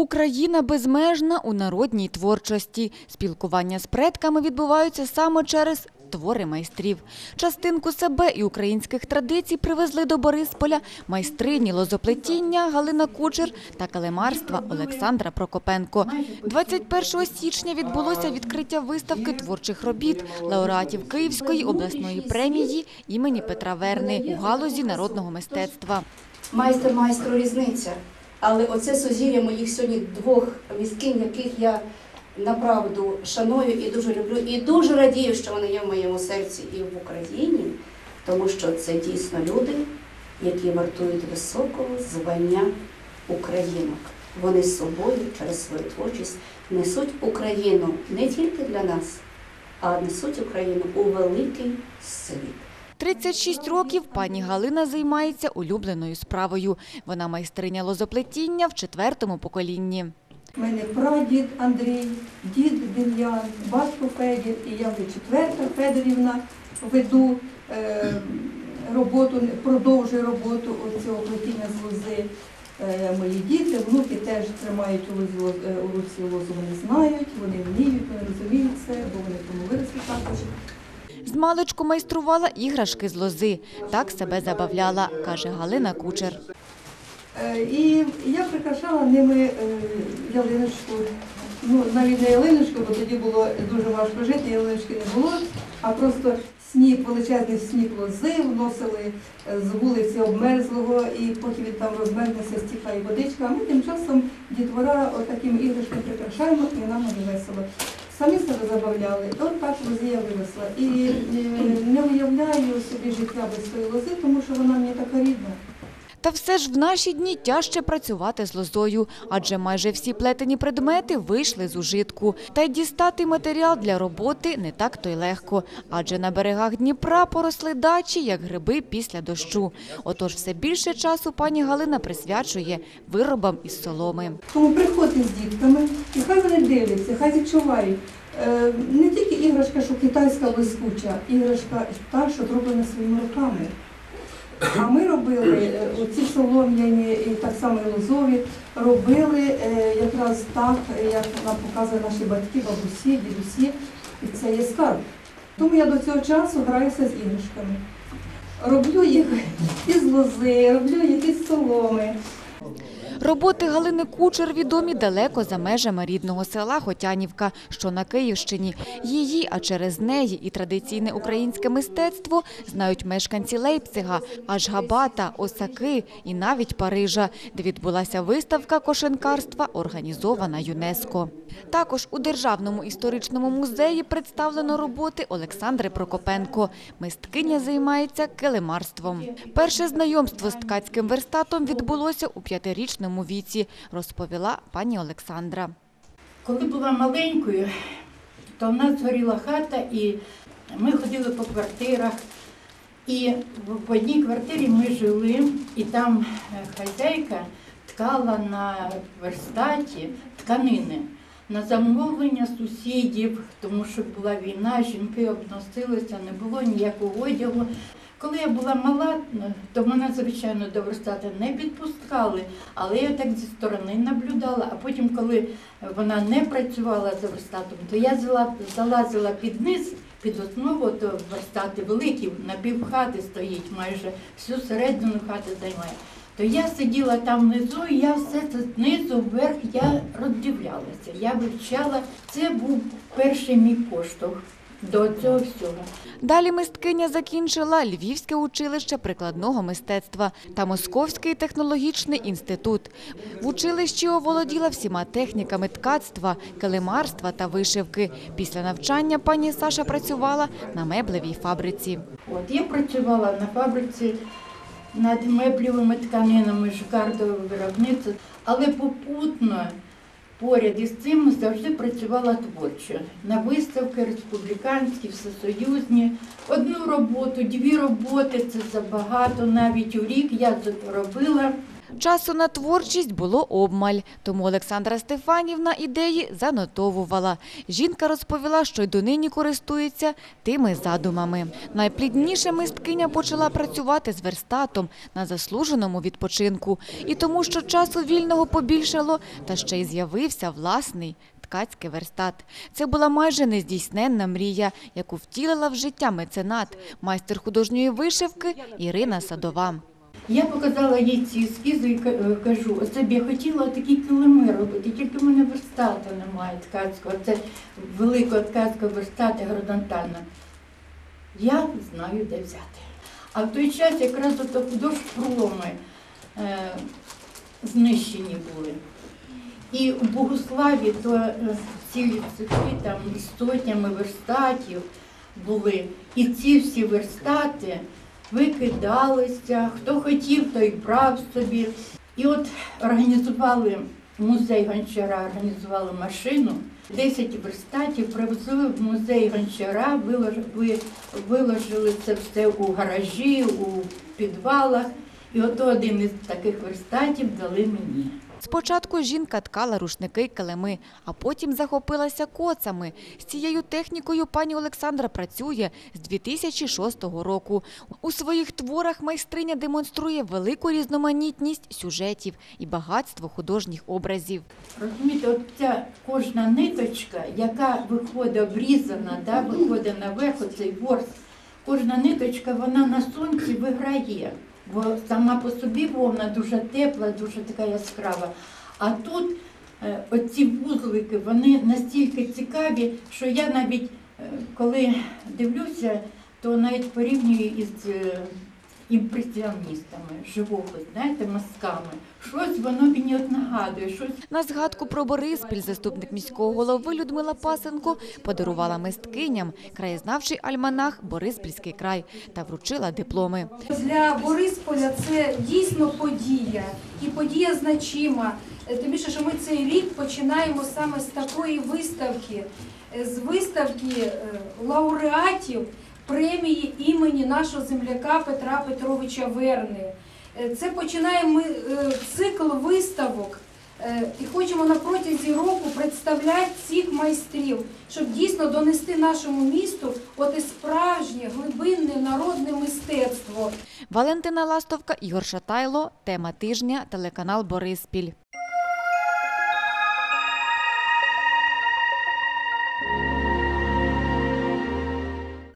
Україна безмежна у народній творчості. Спілкування з предками відбуваються саме через твори майстрів. Частинку себе і українських традицій привезли до Борисполя майстрині лозоплетіння Галина Кучер та килимарства Олександра Прокопенко. 21 січня відбулося відкриття виставки творчих робіт лауреатів Київської обласної премії імені Петра Верни у галузі народного мистецтва. Майстер майстру різниця. Але оце сузір'я моїх сьогодні двох місткинь, яких я направду шаную і дуже люблю, і дуже радію, що вони є в моєму серці і в Україні, тому що це дійсно люди, які вартують високого звання українок. Вони з собою через свою творчість несуть Україну не тільки для нас, а несуть Україну у великий світ. 36 років пані Галина займається улюбленою справою. Вона майстриня лозоплетіння в 4-му поколінні. У мене прадід Андрій, дід Дем'ян, батько Федір, і я вже 4-та Федорівна веду роботу, продовжую роботу цього плетіння з лози. Мої діти, внуки теж тримають у руці лозу, вони знають, вони вміють, вони розуміють це, бо вони тому виросли також. Змалечку майструвала іграшки з лози. Так себе забавляла, каже Галина Кучер. І я прикрашала ними ялиночку. Ну, навіть не ялиночку, бо тоді було дуже важко жити, ялиночки не було, а просто сніп, величезний сніп лози вносили з вулиці обмерзлого, і поки він там розмерзнеться, стікає водичка, а ми тим часом дітвора такими іграшками прикрашаємо, і нам буде весело. Самі себе забавляли. От так лозі я виросла. І не уявляю собі життя без своєї лози, тому що вона мені така рідна. Та все ж в наші дні тяжче працювати з лозою, адже майже всі плетені предмети вийшли з ужитку. Та й дістати матеріал для роботи не так то й легко, адже на берегах Дніпра поросли дачі, як гриби після дощу. Отож все більше часу пані Галина присвячує виробам із соломи. Тому приходьте з дітками, і хай вони дивляться, хай відчувають. Не тільки іграшка, що китайська блискуча, іграшка та, що зроблена своїми руками. А ми робили оці солом'яні і так само і лозові, робили якраз так, як нам показують наші батьки, бабусі, дідусі, і це є скарб. Тому я до цього часу граюся з іграшками. Роблю їх із лози, роблю їх із соломи. Роботи Галини Кучер відомі далеко за межами рідного села Хотянівка, що на Київщині. Її, а через неї і традиційне українське мистецтво знають мешканці Лейпцига, Ашгабата, Осаки і навіть Парижа, де відбулася виставка кошенкарства, організована ЮНЕСКО. Також у Державному історичному музеї представлено роботи Олександри Прокопенко. Мисткиня займається килимарством. Перше знайомство з ткацьким верстатом відбулося у 5-річному віці, розповіла пані Олександра. Коли була маленькою, то в нас згоріла хата, і ми ходили по квартирах. І в одній квартирі ми жили, і там хазяйка ткала на верстаті тканини. На замовлення сусідів, тому що була війна, жінки обносилися, не було ніякого одягу. Коли я була мала, то мене, звичайно, до верстата не підпускали, але я так зі сторони наблюдала, а потім, коли вона не працювала за верстатом, то я залазила під низ, під основу, то верстати великі, на півхати стоїть, майже всю середину хати займає. То я сиділа там внизу, і я все це знизу вверх, я роздивлялася, я вивчала. Це був перший мій поштовх до цього всього. Далі мисткиня закінчила Львівське училище прикладного мистецтва та Московський технологічний інститут. В училищі оволоділа всіма техніками ткацтва, килимарства та вишивки. Після навчання пані Саша працювала на меблевій фабриці. Я працювала на фабриці над меблевими тканинами, жакардове виробництво, але попутно поряд із цим завжди працювала творчо. На виставки республіканські, всесоюзні. Одну роботу, 2 роботи – це забагато, навіть у рік я робила. Часу на творчість було обмаль, тому Олександра Стефанівна ідеї занотовувала. Жінка розповіла, що й донині користується тими задумами. Найплідніше мисткиня почала працювати з верстатом на заслуженому відпочинку. І тому, що часу вільного побільшало, та ще й з'явився власний ткацький верстат. Це була майже нездійсненна мрія, яку втілила в життя меценат, майстер художньої вишивки Ірина Садова. Я показала їй ці ескізи і кажу, оце б я хотіла такі килими робити, тільки в мене верстата немає ткацького, це великого ткацького верстата горизонтально. Я знаю, де взяти. А в той час якраз ото художпроми знищені були. І у Богуславі то цілі цехи там з сотнями верстатів були. І ці всі верстати викидалися, хто хотів, той брав собі. І от організували музей Гончара, організували машину. 10 верстатів привезли в музей Гончара, виложили це все у гаражі, у підвалах. І от один із таких верстатів дали мені. Спочатку жінка ткала рушники й килими, а потім захопилася коцами. З цією технікою пані Олександра працює з 2006 року. У своїх творах майстриня демонструє велику різноманітність сюжетів і багатство художніх образів. Розумієте, от ця кожна ниточка, яка виходить обрізана, виходить наверх, оцей ворс, кожна ниточка, вона на сонці виграє. Бо сама по собі вовна дуже тепла, дуже така яскрава. А тут оці вузлики, вони настільки цікаві, що я навіть, коли дивлюся, то навіть порівнюю із імпресіоністами, живопис, знаєте, мазками. Щось воно мені от нагадує. Щось. На згадку про Бориспіль заступник міського голови Людмила Пасенко подарувала мисткиням краєзнавчий альманах «Бориспільський край» та вручила дипломи. Для Борисполя це дійсно подія, і подія значима. Тим більше, що ми цей рік починаємо саме з такої виставки, з виставки лауреатів премії імені нашого земляка Петра Петровича Верни. Це починаємо ми цикл виставок і хочемо на протязі року представляти цих майстрів, щоб дійсно донести нашому місту от і справжнє глибинне народне мистецтво. Валентина Ластовка, Ігор Шатайло. Тема тижня. Телеканал «Бориспіль».